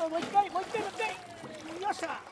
もう一回もう一回よっしゃ。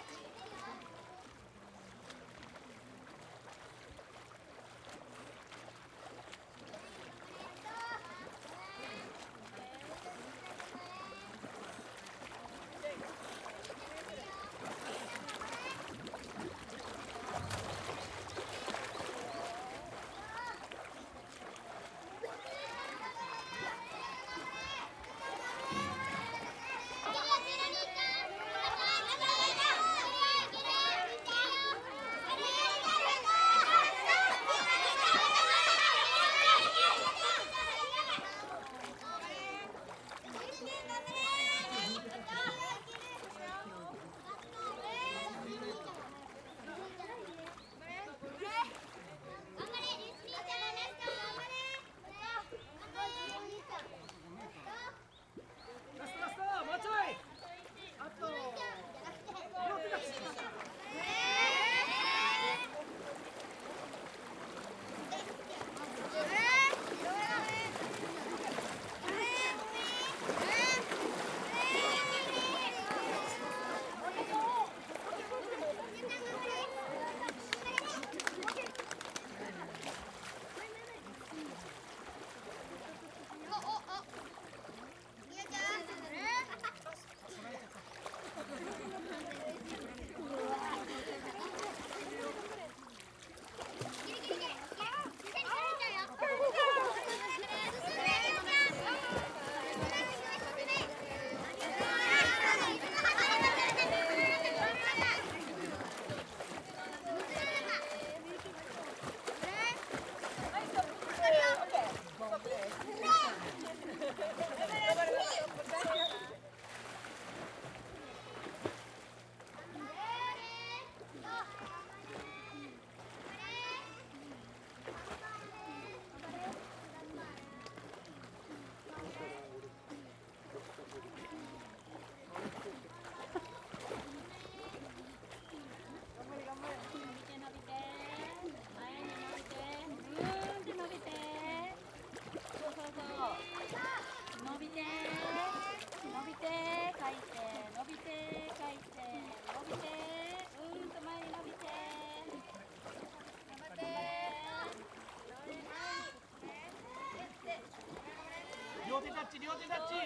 両手タッチ、両手タッチ。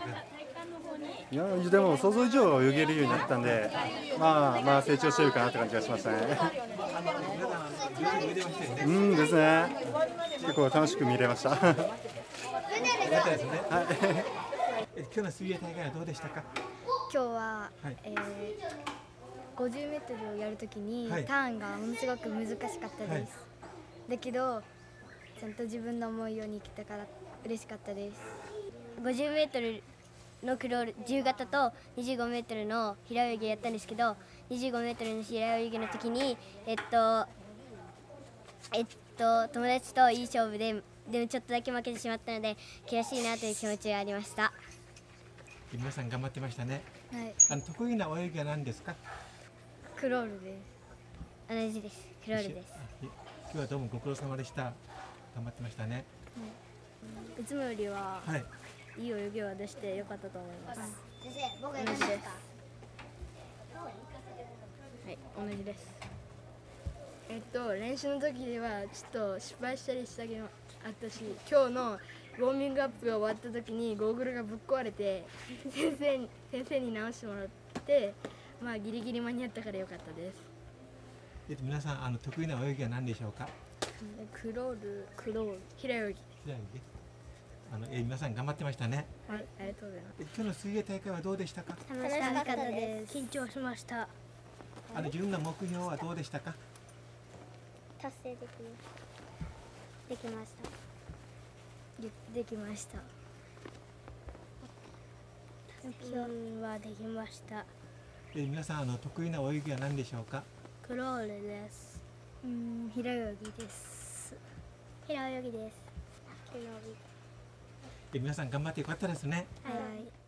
いや、でも想像以上泳げるようになったんで、まあ成長してるかなって感じがしましたね。うんですね。結構楽しく見れました。はい。 今日の水泳大会はどうでしたか？ 今日は、50メートルをやるときに、ターンがものすごく難しかったです。だけどちゃんと自分の思うようにいけたから嬉しかったです。50メートルのクロール自由形と25メートルの平泳ぎやったんですけど、25メートルの平泳ぎの時に友達といい勝負でもちょっとだけ負けてしまったので悔しいなという気持ちがありました。 皆さん頑張ってましたね。 はい。 得意な泳ぎは何ですか？ クロールです。同じです。クロールです。 今日はどうもご苦労様でした。頑張ってましたね。 いつもよりは、いい泳ぎは出してよかったと思います。 先生、僕同じです。はい、同じです。 練習の時ではちょっと失敗したりしたけどあったし、今日のウォーミングアップが終わった時にゴーグルがぶっ壊れて先生に直してもらって、まあギリギリ間に合ったからよかったです。 皆さん得意な泳ぎは何でしょうか？ クロール、平泳ぎ。 平泳ぎ。皆さん頑張ってましたね。 はい、ありがとうございます。 今日の水泳大会はどうでしたか？ 楽しかったです。緊張しました。 自分の目標はどうでしたか？ 達成できました。できました。目標はできました。 皆さん得意な泳ぎは何でしょうか？ クロールです。平泳ぎです。平泳ぎです。 皆さん頑張ってよかったですね。 はい。